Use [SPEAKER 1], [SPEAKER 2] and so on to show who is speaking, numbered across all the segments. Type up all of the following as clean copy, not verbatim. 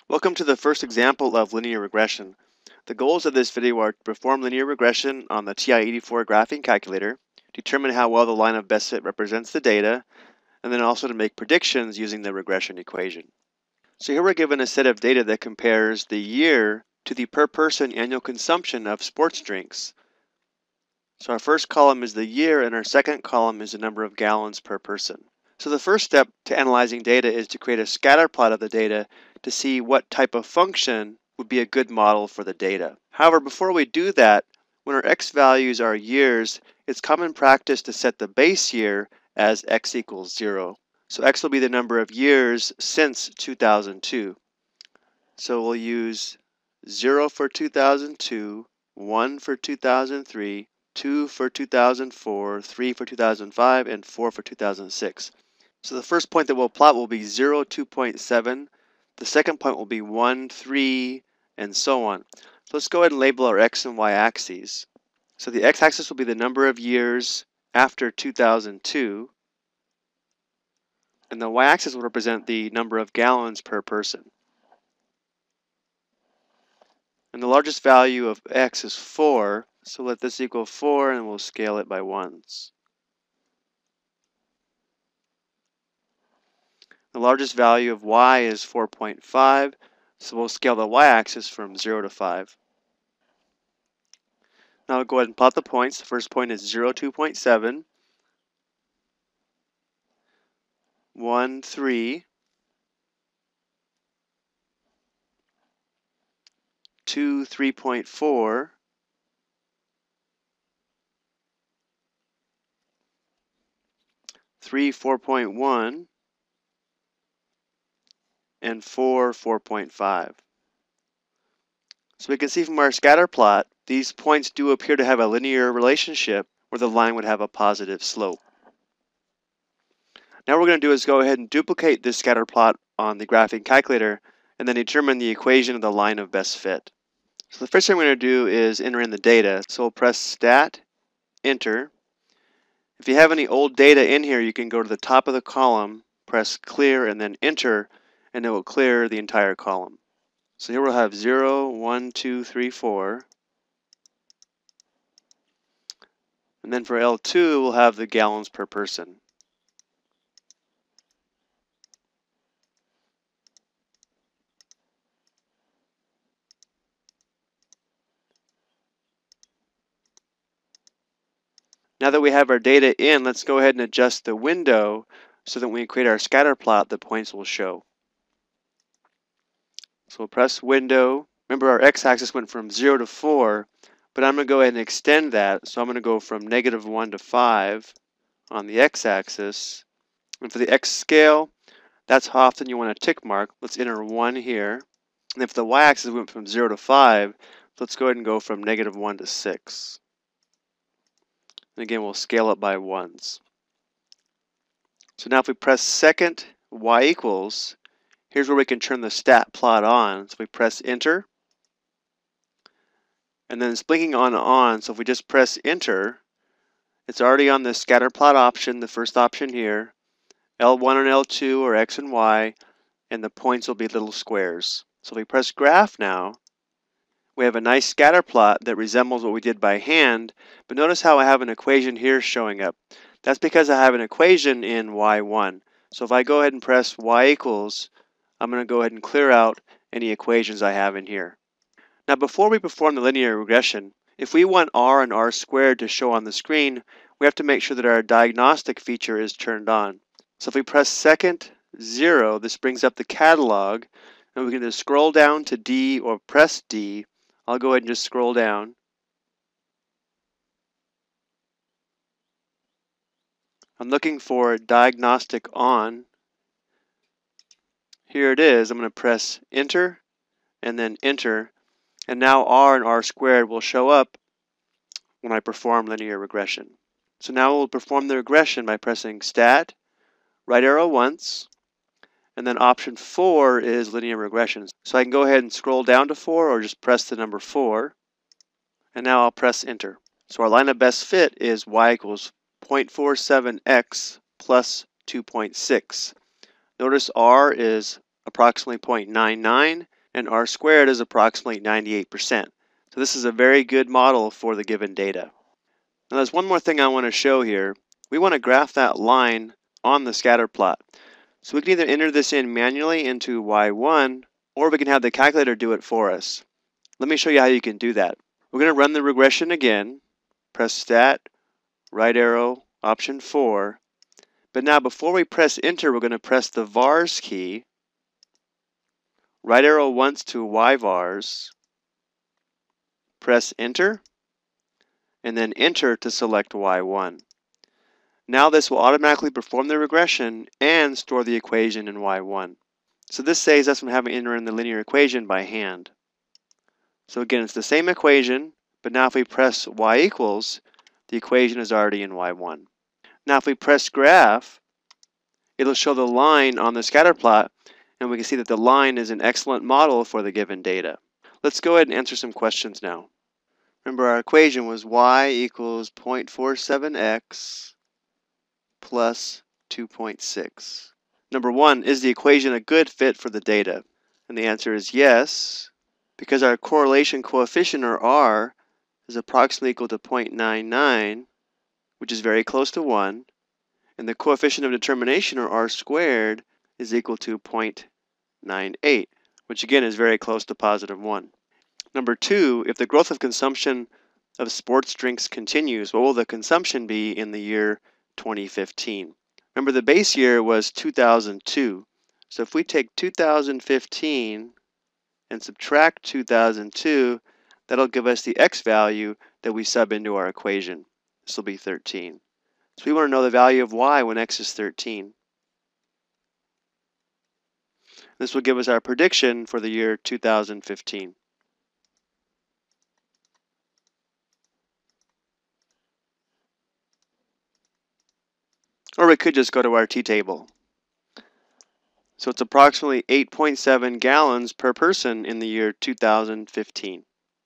[SPEAKER 1] Welcome to the first example of linear regression. The goals of this video are to perform linear regression on the TI84 graphing calculator, determine how well the line of best fit represents the data, and then also to make predictions using the regression equation. So here we're given a set of data that compares the year to the per person annual consumption of sports drinks. So our first column is the year and our second column is the number of gallons per person. So the first step to analyzing data is to create a scatter plot of the data to see what type of function would be a good model for the data. However, before we do that, when our x values are years, it's common practice to set the base year as x equals 0. So x will be the number of years since 2002. So we'll use 0 for 2002, 1 for 2003, 2 for 2004, 3 for 2005, and 4 for 2006. So the first point that we'll plot will be 0, 2.7. The second point will be 1, 3, and so on. So let's go ahead and label our x and y axes. So the x-axis will be the number of years after 2002, and the y-axis will represent the number of gallons per person. And the largest value of x is 4, so let this equal 4 and we'll scale it by ones. The largest value of y is 4.5, so we'll scale the y-axis from 0 to 5. Now I'll go ahead and plot the points. The first point is 0, 2.7, 1, 3, 2, 3.4, 3, 4.1, and 4, 4.5. So we can see from our scatter plot, these points do appear to have a linear relationship where the line would have a positive slope. Now what we're going to do is go ahead and duplicate this scatter plot on the graphing calculator and then determine the equation of the line of best fit. So the first thing we're going to do is enter in the data. So we'll press Stat, Enter. If you have any old data in here, you can go to the top of the column, press Clear, and then Enter, and it will clear the entire column. So here we'll have 0, 1, 2, 3, 4. And then for L2, we'll have the gallons per person. Now that we have our data in, let's go ahead and adjust the window so that when we create our scatter plot, the points will show. So we'll press Window. Remember our x-axis went from 0 to 4, but I'm going to go ahead and extend that. So I'm going to go from -1 to 5 on the x-axis. And for the x scale, that's how often you want a tick mark. Let's enter 1 here. And if the y-axis went from 0 to 5, let's go ahead and go from -1 to 6. And again, we'll scale up by ones. So now if we press second y equals, here's where we can turn the stat plot on. So we press Enter. And then it's blinking on. So if we just press Enter, it's already on the scatter plot option, the first option here. L1 and L2 are x and y, and the points will be little squares. So if we press Graph now, we have a nice scatter plot that resembles what we did by hand, but notice how I have an equation here showing up. That's because I have an equation in y1. So if I go ahead and press y equals, I'm going to go ahead and clear out any equations I have in here. Now before we perform the linear regression, if we want r and r squared to show on the screen, we have to make sure that our diagnostic feature is turned on. So if we press second 0, this brings up the catalog, and we can just scroll down to D or press D. I'll go ahead and just scroll down. I'm looking for diagnostic on. Here it is. I'm going to press Enter and then Enter. And now R and R squared will show up when I perform linear regression. So now we'll perform the regression by pressing Stat, right arrow once, and then option 4 is linear regression. So I can go ahead and scroll down to 4 or just press the number 4. And now I'll press Enter. So our line of best fit is y equals 0.47x plus 2.6. Notice r is approximately 0.99 and R squared is approximately 98%. So this is a very good model for the given data. Now there's one more thing I want to show here. We want to graph that line on the scatter plot. So we can either enter this in manually into Y1, or we can have the calculator do it for us. Let me show you how you can do that. We're going to run the regression again. Press Stat, right arrow, option 4. But now before we press enter, we're going to press the vars key. Right arrow once to Y vars. Press enter, and then enter to select Y1. Now this will automatically perform the regression and store the equation in Y1. So this saves us from having to enter in the linear equation by hand. So again, it's the same equation, but now if we press y equals, the equation is already in Y1. Now if we press graph, it'll show the line on the scatter plot, and we can see that the line is an excellent model for the given data. Let's go ahead and answer some questions now. Remember, our equation was y equals 0.47x plus 2.6. Number 1, is the equation a good fit for the data? And the answer is yes, because our correlation coefficient, or R, is approximately equal to 0.99, which is very close to 1, and the coefficient of determination, or R squared, is equal to 0.98, which again is very close to positive 1. Number 2, if the growth of consumption of sports drinks continues, what will the consumption be in the year 2015? Remember, the base year was 2002. So if we take 2015 and subtract 2002, that'll give us the x value that we sub into our equation. This will be 13. So we want to know the value of y when x is 13. This will give us our prediction for the year 2015. Or we could just go to our t-table. So it's approximately 8.7 gallons per person in the year 2015.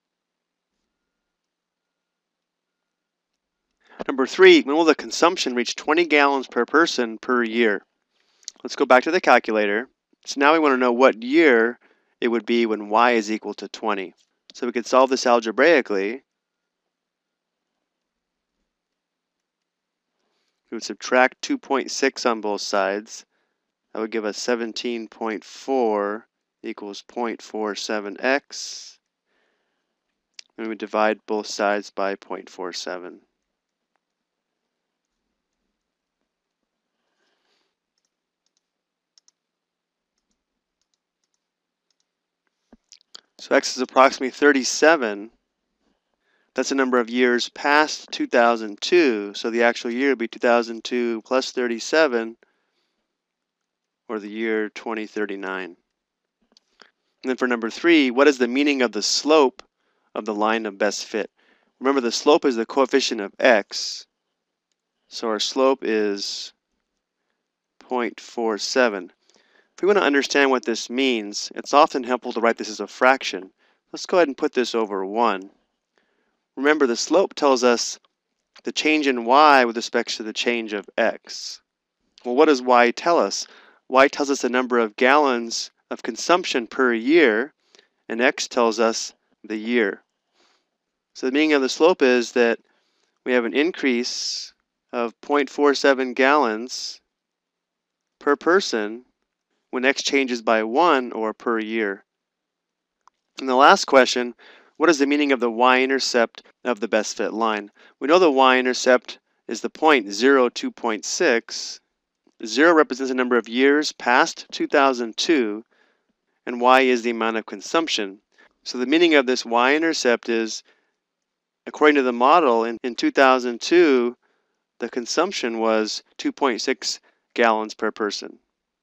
[SPEAKER 1] Number 3, when will the consumption reach 20 gallons per person per year? Let's go back to the calculator. So now we want to know what year it would be when y is equal to 20. So we could solve this algebraically. We would subtract 2.6 on both sides. That would give us 17.4 equals 0.47x. And we would divide both sides by 0.47. So x is approximately 37. That's the number of years past 2002. So the actual year would be 2002 plus 37, or the year 2039. And then for number 3, what is the meaning of the slope of the line of best fit? Remember, the slope is the coefficient of x. So our slope is 0.47. If we want to understand what this means, it's often helpful to write this as a fraction. Let's go ahead and put this over 1. Remember, the slope tells us the change in y with respect to the change of x. Well, what does y tell us? Y tells us the number of gallons of consumption per year, and x tells us the year. So the meaning of the slope is that we have an increase of 0.47 gallons per person when x changes by 1, or per year. And the last question, what is the meaning of the y-intercept of the best fit line? We know the y-intercept is the point 2.6. 0 represents the number of years past 2002, and y is the amount of consumption. So the meaning of this y-intercept is, according to the model, in 2002, the consumption was 2.6 gallons per person.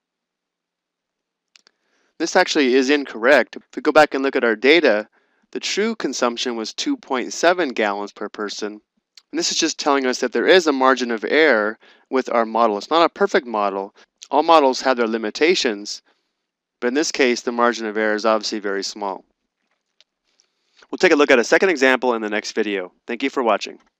[SPEAKER 1] This actually is incorrect. If we go back and look at our data, the true consumption was 2.7 gallons per person. And this is just telling us that there is a margin of error with our model. It's not a perfect model. All models have their limitations, but in this case, the margin of error is obviously very small. We'll take a look at a second example in the next video. Thank you for watching.